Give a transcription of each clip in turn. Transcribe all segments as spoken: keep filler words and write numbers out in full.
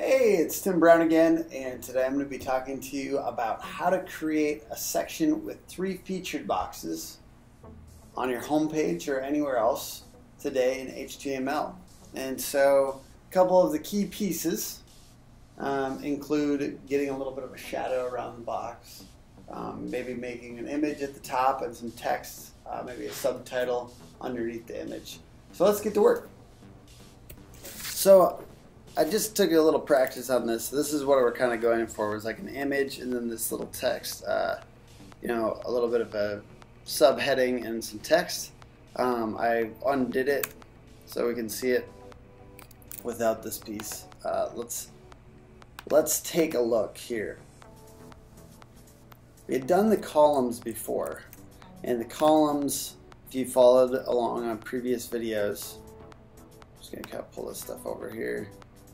Hey, it's Tim Brown again, and today I'm going to be talking to you about how to create a section with three featured boxes on your homepage or anywhere else today in H T M L. And so a couple of the key pieces um, include getting a little bit of a shadow around the box, um, maybe making an image at the top and some text, uh, maybe a subtitle underneath the image. So let's get to work. So I just took a little practice on this. This is what we're kind of going for, was like an image and then this little text, uh, you know, a little bit of a subheading and some text. Um, I undid it so we can see it without this piece. Uh, let's let's take a look here. We had done the columns before, and the columns, if you followed along on previous videos, I'm just gonna kind of pull this stuff over here.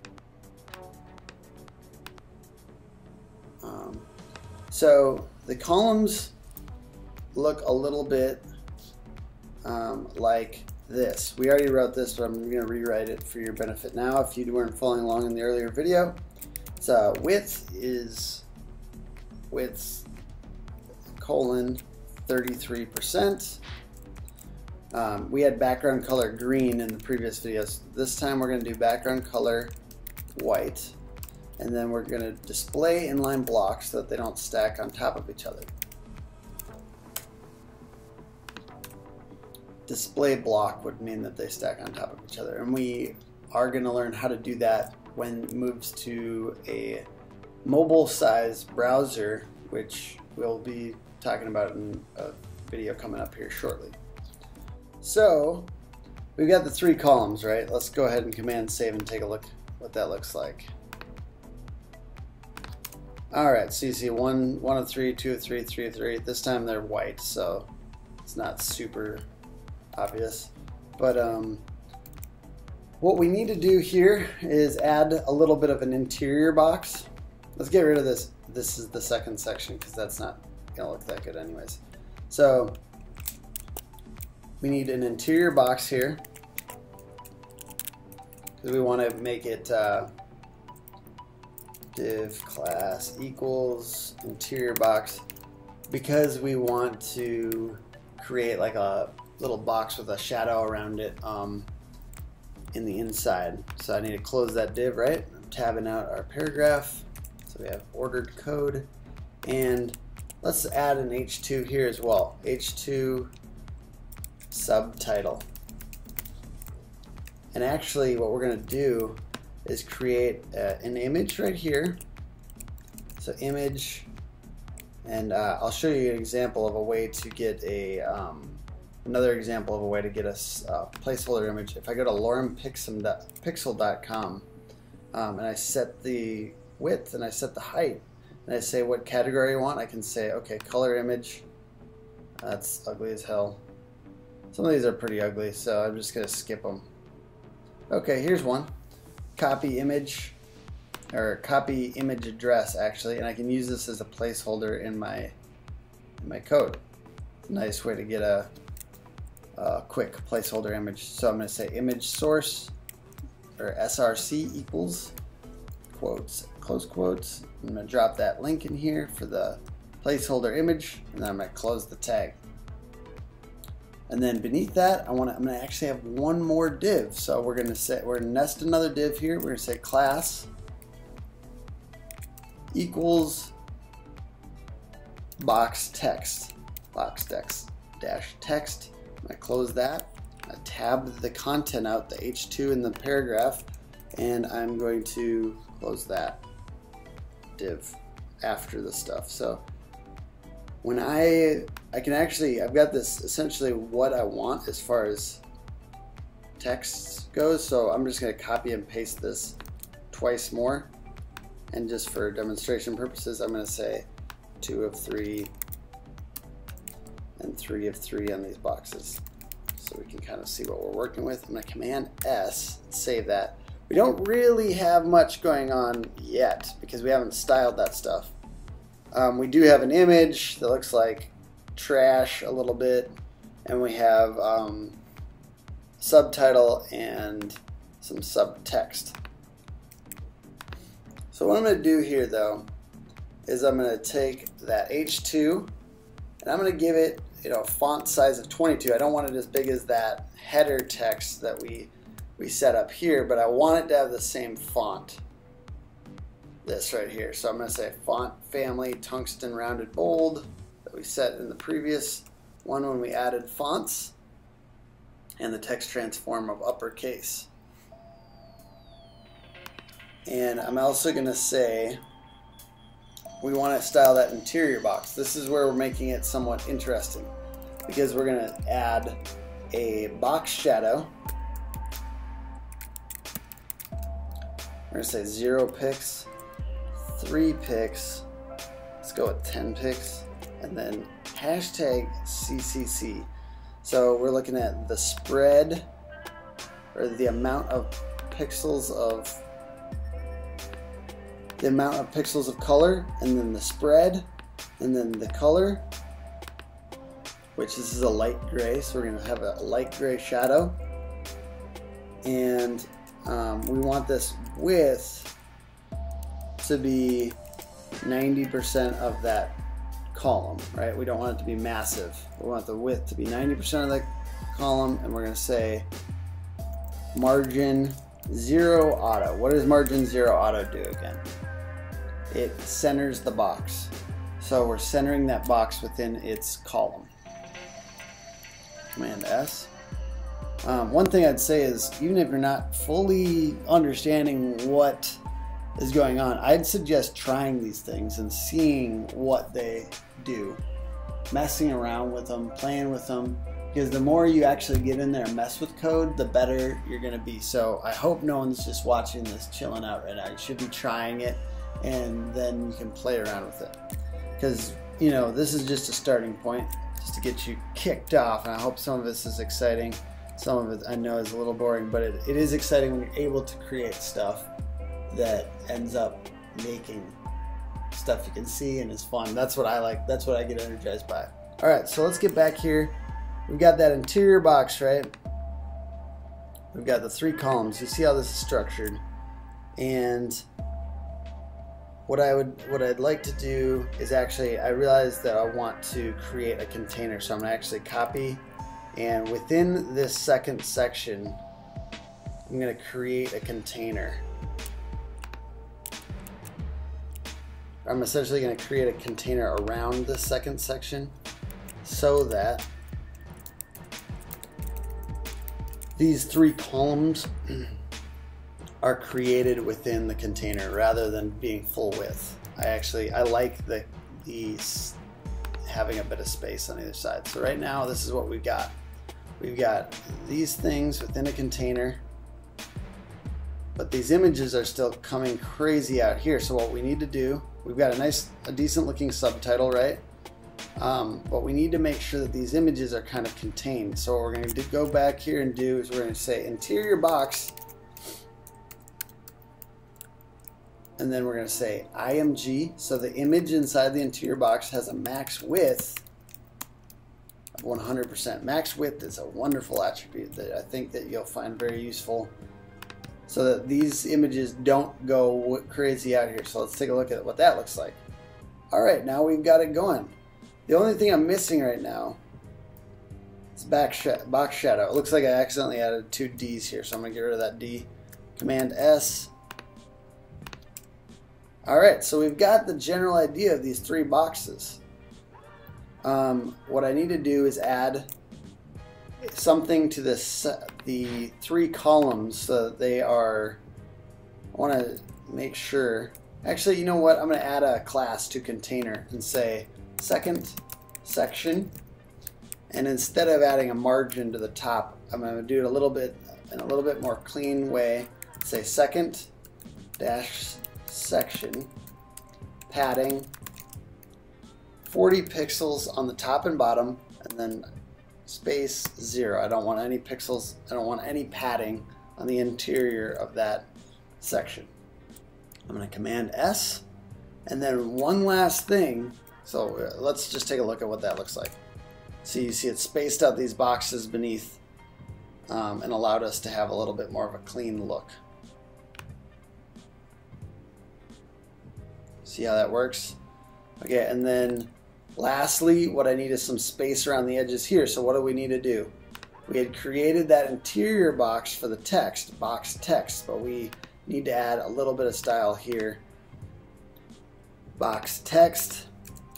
Um, so the columns look a little bit um, like this. We already wrote this, but I'm going to rewrite it for your benefit now if you weren't following along in the earlier video. So width is width colon thirty-three percent. Um, we had background color green in the previous videos. This time we're going to do background color white. And then we're going to display inline blocks so that they don't stack on top of each other. Display block would mean that they stack on top of each other. And we are going to learn how to do that when it moves to a mobile size browser, which we'll be talking about in a video coming up here shortly. So we've got the three columns, right? Let's go ahead and command save and take a look what that looks like. Alright, so you see one, one of three, two of three, three of three. This time they're white, so it's not super obvious. But um, what we need to do here is add a little bit of an interior box. Let's get rid of this. This is the second section because that's not going to look that good anyways. So we need an interior box here because we want to make it uh, div class equals interior box, because we want to create like a little box with a shadow around it um, in the inside. So I need to close that div, right? I'm tabbing out our paragraph. So we have ordered code, and let's add an H two here as well. H two subtitle. And actually what we're going to do is create uh, an image right here. So image, and uh, I'll show you an example of a way to get a um, another example of a way to get a uh, placeholder image. If I go to lorem pixel dot com um, and I set the width and I set the height and I say what category I want, I can say okay, color image. That's ugly as hell. Some of these are pretty ugly, so I'm just gonna skip them. Okay, here's one. Copy image, or copy image address actually, and I can use this as a placeholder in my in my code. It's a nice way to get a, a quick placeholder image. So I'm going to say image source, or S R C equals quotes, close quotes. I'm going to drop that link in here for the placeholder image, and then I'm going to close the tag. And then beneath that, I want to, I'm going to actually have one more div. So we're going to say, we're going to nest another div here. We're going to say class equals box text, box text dash text. I'm going to close that. I tab the content out, the H two in the paragraph, and I'm going to close that div after the stuff. So when I, I can actually, I've got this essentially what I want as far as text goes, so I'm just going to copy and paste this twice more, and just for demonstration purposes I'm going to say two of three and three of three on these boxes so we can kind of see what we're working with. I'm going to command S, save that. We don't really have much going on yet because we haven't styled that stuff. Um, we do have an image that looks like trash a little bit, and we have um, subtitle and some subtext. So what I'm going to do here though is I'm going to take that H two and I'm going to give it, you know, font size of twenty-two. I don't want it as big as that header text that we we set up here, but I want it to have the same font. This right here. So I'm going to say font family tungsten rounded bold that we set in the previous one when we added fonts, and the text transform of uppercase. And I'm also going to say we want to style that interior box. This is where we're making it somewhat interesting, because we're going to add a box shadow. We're going to say zero pix, three pix, let's go with ten pix, and then hashtag C C C. So we're looking at the spread, or the amount of pixels of the amount of pixels of color, and then the spread, and then the color, which this is a light gray, so we're going to have a light gray shadow. And um, we want this width to be ninety percent of that column, right? We don't want it to be massive. We want the width to be ninety percent of the column, and we're going to say margin zero auto. What does margin zero auto do again? It centers the box. So we're centering that box within its column. Command S. Um, one thing I'd say is, even if you're not fully understanding what is going on, I'd suggest trying these things and seeing what they do, messing around with them, playing with them, because the more you actually get in there and mess with code, the better you're going to be. So I hope no one's just watching this chilling out right now. You should be trying it, and then you can play around with it, because, you know, this is just a starting point just to get you kicked off, and I hope some of this is exciting. Some of it I know is a little boring, but it, it is exciting when you're able to create stuff that ends up making stuff you can see and is fun. That's what I like. That's what I get energized by. All right, so let's get back here. We've got that interior box, right? We've got the three columns. You see how this is structured. And what I would, what I'd like to do is actually, I realized that I want to create a container. So I'm gonna actually copy, and within this second section, I'm gonna create a container. I'm essentially going to create a container around this second section so that these three columns are created within the container rather than being full width. I actually, I like the these having a bit of space on either side. So right now, this is what we've got. We've got these things within a container, but these images are still coming crazy out here. So what we need to do, we've got a nice, a decent looking subtitle, right? Um, but we need to make sure that these images are kind of contained. So what we're going to go back here and do is we're going to say interior box, and then we're going to say I M G. So the image inside the interior box has a max width of one hundred percent. Max width is a wonderful attribute that I think that you'll find very useful, so that these images don't go crazy out here. So let's take a look at what that looks like. All right, now we've got it going. The only thing I'm missing right now is back sh box shadow. It looks like I accidentally added two D's here, so I'm gonna get rid of that D. Command S. All right, so we've got the general idea of these three boxes. Um, what I need to do is add something to this, the three columns, so that they are, I want to make sure, actually, you know what, I'm going to add a class to container and say second section, and instead of adding a margin to the top, I'm going to do it a little bit in a little bit more clean way. Say second dash section, padding forty pixels on the top and bottom, and then space zero. I don't want any pixels, I don't want any padding on the interior of that section. I'm going to Command S, and then one last thing. So let's just take a look at what that looks like. So you see it spaced out these boxes beneath, um, and allowed us to have a little bit more of a clean look. See how that works? Okay, and then lastly, what I need is some space around the edges here. So what do we need to do? We had created that interior box for the text, box text, but we need to add a little bit of style here. Box text.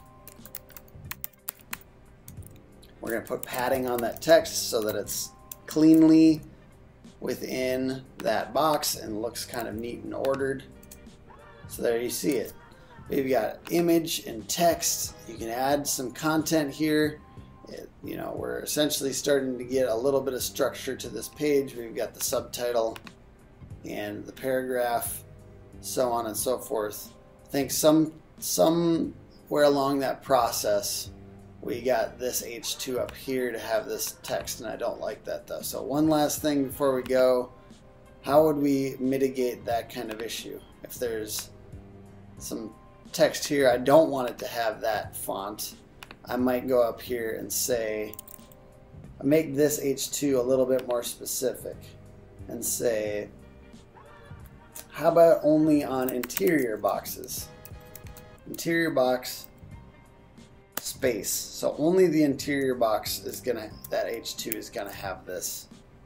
We're going to put padding on that text so that it's cleanly within that box and looks kind of neat and ordered. So there you see it. We've got image and text. You can add some content here. It, you know, we're essentially starting to get a little bit of structure to this page. We've got the subtitle and the paragraph, so on and so forth. I think some somewhere along that process we got this H two up here to have this text, and I don't like that though. So one last thing before we go, how would we mitigate that kind of issue? If there's some text here, I don't want it to have that font. I might go up here and say, make this H two a little bit more specific and say, how about only on interior boxes? Interior box space. So only the interior box is gonna, that H two is gonna have this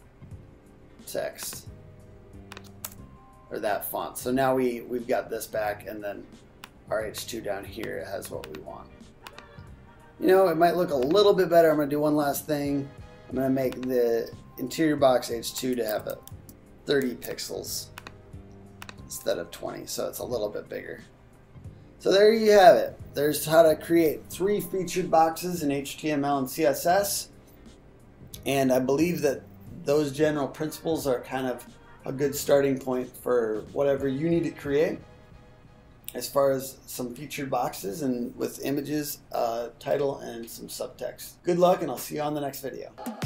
text or that font. So now we, we've got this back, and then our H two down here has what we want. You know, it might look a little bit better. I'm gonna do one last thing. I'm gonna make the interior box H two to have a thirty pixels instead of twenty, so it's a little bit bigger. So there you have it. There's how to create three featured boxes in H T M L and C S S. And I believe that those general principles are kind of a good starting point for whatever you need to create as far as some featured boxes and with images, uh, title, and some subtext. Good luck, and I'll see you on the next video.